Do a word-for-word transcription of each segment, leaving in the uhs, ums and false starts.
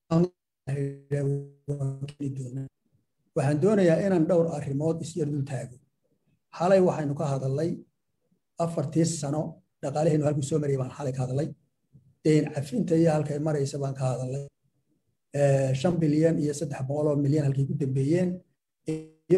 waxaan doonayaa inaan dhowr arrimood isyar dul taago xalay waxaynu ka hadalnay afartii sano dhaqaalaheenu halkuu soo marayay baan xalay ka hadalnay deyn cafinta iyo halkay maraysa baan ka hadalnay shan bilyan iyo saddex boqol oo milyan halkay ku dambeeyeen iyo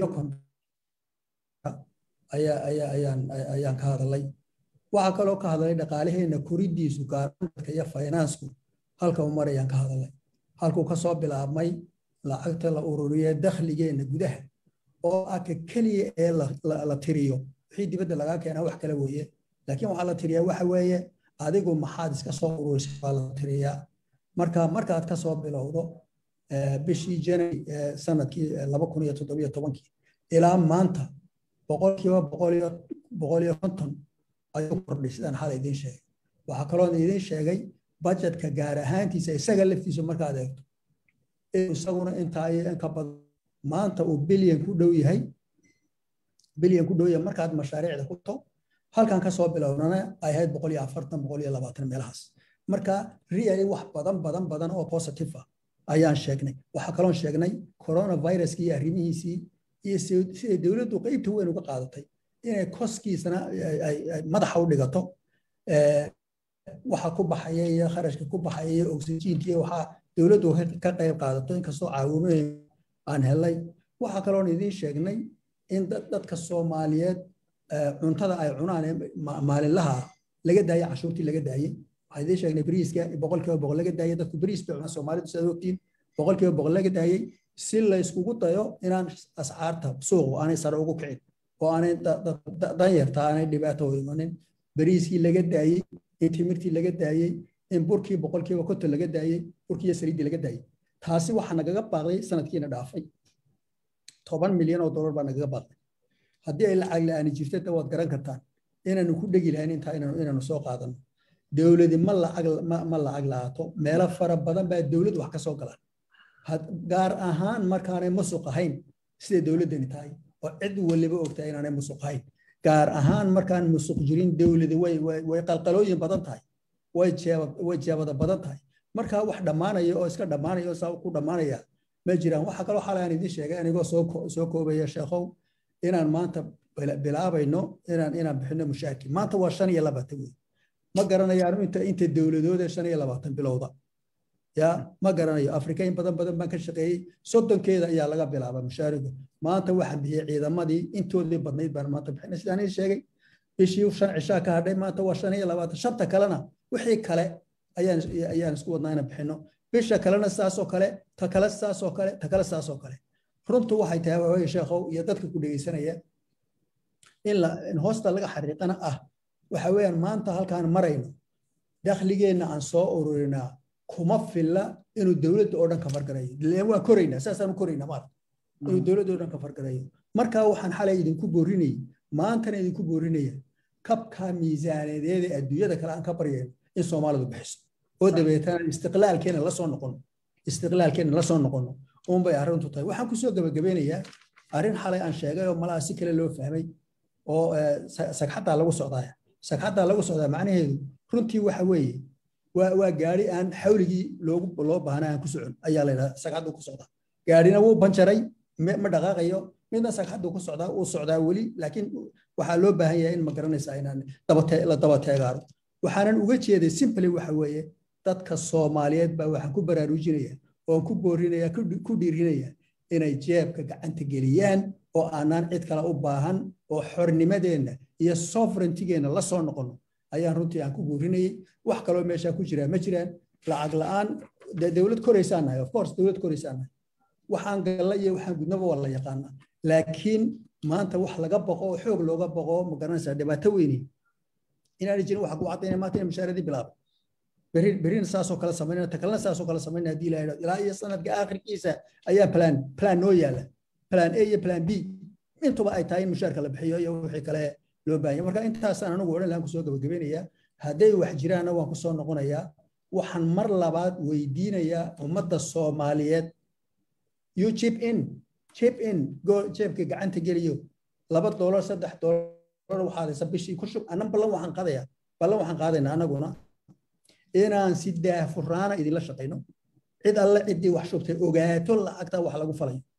ayaa ayaa ayaan ayaan ka hadalnay waxaa kaloo ka hadalnay dhaqaalaheena koridiisu gaarka iyo finansku halka uu marayaan ka hadalnay halkuu ka soo bilaabmay lacagta la ururiyo dakhligeena gudaha oo ah ka kaliya ee la tiriyo wixii dibadda laga keenaa wax kale weeye laakiin waxaa la tiriyaa waxa weeye adigu maxaad iska soo ururisay baa la tiriyaa marka markaad ka soo bilowdo bishii January sanadkii laba kun iyo toddoba tobankii ilaa maanta boqolkiiba boqol iyo boqol iyo konton ayuu kordhay sidaan xalay idiin sheegay waxaa kaloo idiin sheegay budgetka gaar ahaantiisa isaga laftiisu markaad eegto isaguna intaa iyo in ka badan maanta uu bilyan ku dhow yahay bilyan ku dhow yahay markaad mashaariicda ku to halkan ka soo bilownana ay ahayd boqol iyo afartan boqol iyo labaatan meelahaas marka really wax badan badan badan oo positive ah ayaan sheegnay waxa kaloo sheegnay coronavirus iyo arrimihiisii iyo sida dawladdu qaybta weyn uga qaadatay inay koskiisana ay madaxa u dhigato waxa ku baxaya iyo kharashka ku baxaya iyo oxygen-ka waxa dawladdu ka qayb qaadato inkastoo caawimooyin aan helay waxa kaloo idiin sheegnay in dadka Soomaaliyeed cuntada ay cunaan maalinlaha laga daayay cashuurtii laga daayay waxay idiin sheegnay bariiska boqolkiiba boqol laga daayay dadku bariis bay cunaan Soomaalidu sida ogtiin boqolkiiba boqol laga daayay si la iskugu dayo inaan ascaarta suuq aanay sare ugu kicin oo aanay danyarta aanay dhibaato u imanin bariiskii laga daayay in timirtii laga daayay in burkii boqolkiiba konton laga daayay burkii saliidii laga daayay taasi waxa nagaga baaqday sanadkiina dhaafay toban milyan oo dollar baa nagaga baaqday haddii ay lacag la'aan jirtay dawaad garan kartaan inaanu ku dhigi lahayn inta inaanu inaanu soo qaadano dawladii ma lacag ma lacag laato meelo fara badan baa dawladdu wax ka soo galaan gaar ahaan markaanay musuq ahayn sida dawladani tahay oo cid waliba ogtahay inaanay musuq ahayn gaar ahaan markaan musuq jirin dawladdu way way qalqalooyin badan tahay way jeebad way jeebada badan tahay marka wax dhamaanaya oo iska dhamaanaya oo saa ku dhamaanaya ma jiraan waxa kale waxa aan idin sheegay anigoo soo soo koobaya sheekhow inaan maanta bilaabayno inaan inaan bixino mushaarki maanta waa shan iyo labaatan weey ma garanayaan inta inta dawladooda shan iyo labaatan bilowda ya ma garanayo Afrika in badan badan baan ka shaqeeyay soddonkeeda ayaa laga bilaabay mushaariga maanta waxaan bixiyay ciidamadii intoodii badnayd baan maanta bixinay sidaan idin sheegay bishii shan cishaa ka hadhay maanta waa shan iyo labaatan shanta kalena wixii kale ayaan ayaan isku wadnaa inaan bixino bisha kalena saas oo kale ta kale saas oo kale ta kale saas oo kale runtu waxay tahay waa sheekhow iyo dadka ku dhageysanaya in la in hoosta laga xariiqana ah waxa weeyaan maanta halkaan marayno dakhligeena aan soo ururinaa kuma filla inuu dawladda oo dhan ka fargarayo leen waa koreynaa saasaan u koreynaa maanta inuu dawladda oo dhan ka fargarayo marka waxaan xalay idinku boorinay maantana idinku boorinaya kabka miisaaneed ee adduunyada kale aan ka baryeen in Soomaalidu bixiso oo dabeetana istiqlaalkeena la soo noqon istiqlaalkeena la soo noqon oo bay arrintu tahay waxaan ku soo gabagabeynayaa arrin xalay aan sheegay oo malaha si kale loo fahmay oo sagxada lagu socdaa sagxada lagu socdaa macnaheedu runtii waxa weeye waa waa gaari aan xawligii loogu loo baahnaa aan ku socon ayaa la yiraahdaa sagxadu ku socdaa gaarina wuu banjaray ma dhaqaaqayo midna sagxadu ku socdaa uu socdaa wali laakiin waxa loo baahan yahay in ma garanaysaa inaan daba la daba teegaaro waxaanan uga jeeday simply waxa weeye dadka Soomaaliyeed baa waxaan ku baraarujinaya oo ku boorinaya ku dhiirinaya inay jeebka gacanta geliyaan oo aanan cid kale u baahan oo xornimadeena iyo sovereignty-geena la soo noqono ayaan runtii aan ku boorinayay wax kale oo meesha ku jira ma jiraan lacag la'aan dawlad koreysanahay of course dawlad koreysanahay waxaan galay iyo waxaan gudnaba waa la yaqaanaa laakiin maanta wax laga baqo oo xoog looga baqo ma garanaysaa dhibaato weyn inaan jirin wax ku caddeynaa maanta in mushaaradi bilaab berin berin saasoo kala sameynaa takalna saasoo kala sameynaa hadii la yiraahdo ilaa iyo sanadka aakhirkiisa ayaa plan plan noo yaala plan A iyo plan B intuba ay tahay mushaarka la bixiyo iyo wixii kale loo baahan marka intaas aan anigu oran lahaan ku soo gabagabeynayaa haday wax jiraan waan ku soo noqonayaa waxaan mar labaad weydiinayaa ummadda Soomaaliyeed you chip in chip in go jeebka gacanta geliyo laba dollar saddex dollar waxaad sabishii ku shub anan balan waxaan qaadayaa balan waxaan qaadaynaa anaguna inaan si daahfurnaana idin la shaqeyno cid alle ciddii wax shubtay ogaato lacagta wax lagu falayo